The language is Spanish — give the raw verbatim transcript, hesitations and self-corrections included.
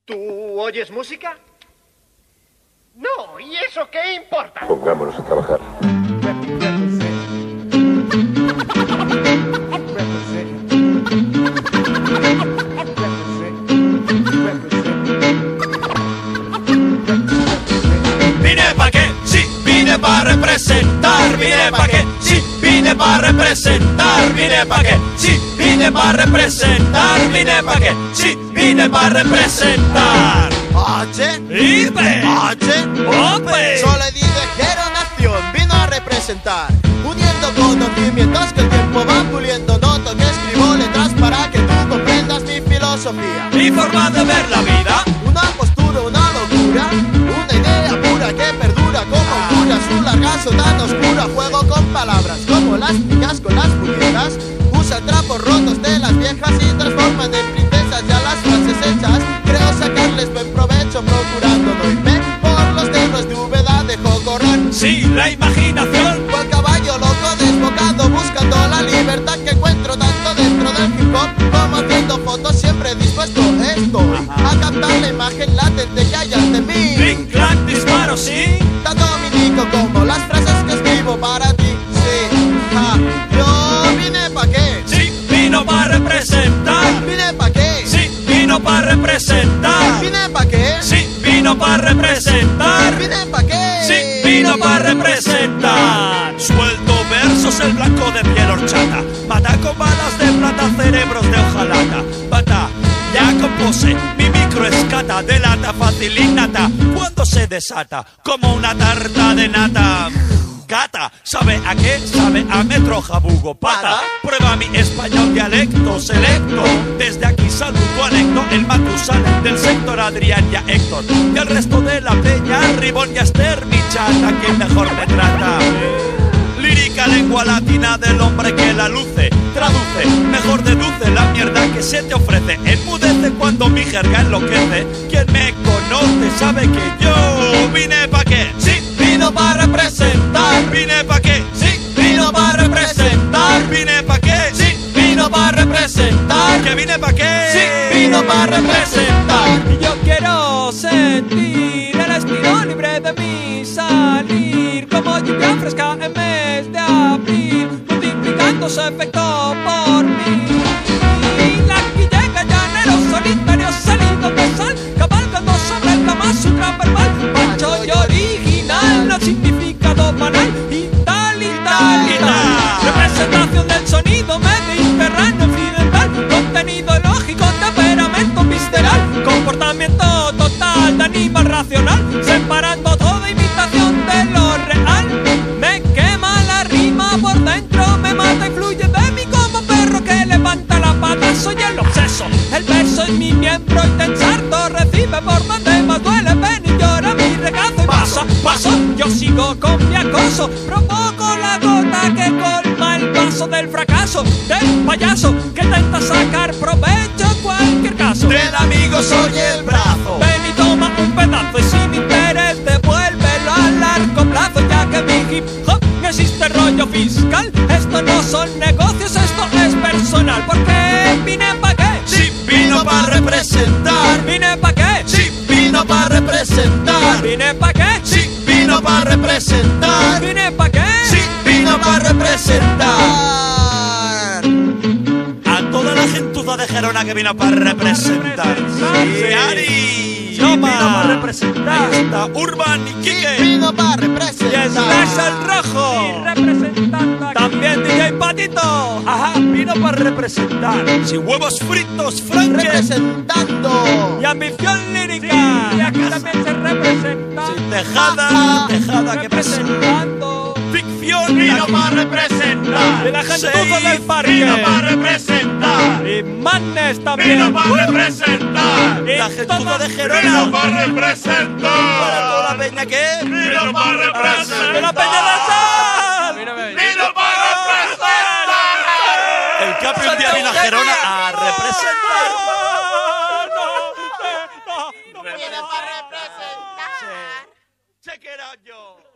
¿Tú oyes música? No, ¿y eso qué importa? Pongámonos a trabajar. Vine pa' qué, sí, vine pa' representar. Vine pa' qué, sí, vine pa' representar. Vine pa' qué, sí, vine pa' representar. Vine pa' qué, sí, vine pa' representar. H, Irbe, H, Ope, Solo dije que era nación, vino a representar. Uniendo conocimientos que el tiempo va puliendo. Noto que escribo letras para que tú comprendas mi filosofía. mi forma de ver la vida. Una postura, una locura, una idea pura que perdura como cura. Su larga sotana oscura, juego con palabras como las niñas con las puñetas. Usan trapos rotos de las viejas y transforman en princesas ya las frases hechas. Creo sacarles buen provecho procurando no irme por los terros de Úbeda. Dejo correr, Sí, la imaginación. cual caballo loco desbocado buscando la libertad que encuentro tanto dentro del hip hop como haciendo fotos. Siempre dispuesto estoy a captar la imagen latente que hay ante mí. Bling, clack, disparo, sí. Tanto dominico como las frases que escribo para ti. Sí, ja, yo vine pa' qué, Sí, vino pa' representar. vine pa' qué, Sí, vino pa' representar. vine pa' qué, Sí, vino pa' representar. vine pa' qué. Sí, vino pa' representar. Suelto versos, el blanco de piel horchata. Mata con balas de plata, cerebros de hojalata. Bata, ya compose, mi micro escata. Delata fácil innata, cuando se desata como una tarta de nata. Gata, ¿sabe a qué? Sabe a metro jabugo pata. Prueba mi español dialecto selecto. Desde aquí saludo a Héctor, el Matusalén del sector, Adrián y a Héctor. Y el resto de la peña, Ribón y Esther, mi chata, que mejor me trata. Lírica lengua latina del hombre que la luce. Traduce, mejor deduce la mierda que se te ofrece. Enmudece cuando mi jerga enloquece. Quien me conoce sabe que yo vine pa' qué. Sí, vino pa' representar. Vine pa' qué. Sí, vino pa' representar. Vine pa' qué. Sí, vino pa' representar. Que vine pa' qué. Sí, vino pa' representar. Y yo quiero sentir el estilo libre de mi salir, como lluvia fresca en mes de abril, multiplicando su efecto por mí. Y aquí llega llanero solitario, salido de sal, cabalgando sobre el Kama Sutra verbal, macho y original, no significado banal, y tal y tal y tal. Representación del sonido mediterráneo occidental, contenido lógico, temperamento visceral, comportamiento total de animal racional, separando toda imitación de lo real. Me quema la rima por dentro, me mata y fluye de mí como perro que levanta la pata. Soy el obseso, el verso es mi miembro y te ensarto, recibe por donde más duele, ven y llora mi regazo y pasa, paso, yo sigo con mi acoso, provoco la gota que colma el vaso del fracaso del payaso que intenta sacar provecho en cualquier caso. Del amigo soy el brazo. Ven y toma un pedazo y sin interés devuélvelo a largo plazo, ya que mi hip hop no existe rollo fiscal. Esto no son negocios, esto es personal. Porque vine pa' qué, Sí, vino pa' representar. vine pa' qué, Sí, vino pa' representar. vine pa' qué, Sí, vino pa' representar. vine pa' qué. Sí, vino pa' representar. A toda la gentuza de Gerona que vino pa' representar. Sí, Ari. Toma. Vino pa' representar. Ahí está Urban y Quique. Vino pa' Y representar. estás el rojo. Representando aquí. También D J Patito. Ajá, vino pa' representar. Sin huevos fritos, Frankie. Representando. Y ambición lírica. Y aquí también se representa. Sin tejada, tejada que presenta. Representando. Ficción vino pa' representar. Y la gentuza del parque. Vino pa' representar. Y Madness también. Vino pa' representar. Y La gentuza todo- de Gerona. Vino pa' representar. Para toda la peña que. Vino pa' representar. ¡De la Peña de Sal! Vino pa' representar. El Capi un día vino a Gerona a representar. No, no, no, no, no, Vino pa' representar. Check it out, yo.